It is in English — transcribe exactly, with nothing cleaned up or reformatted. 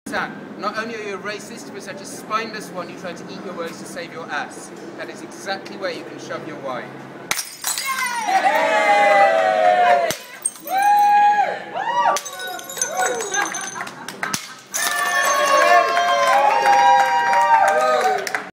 Zach, not only are you a racist, but such a spineless one, you try to eat your words to save your ass. That is exactly where you can shove your wine. Yeah!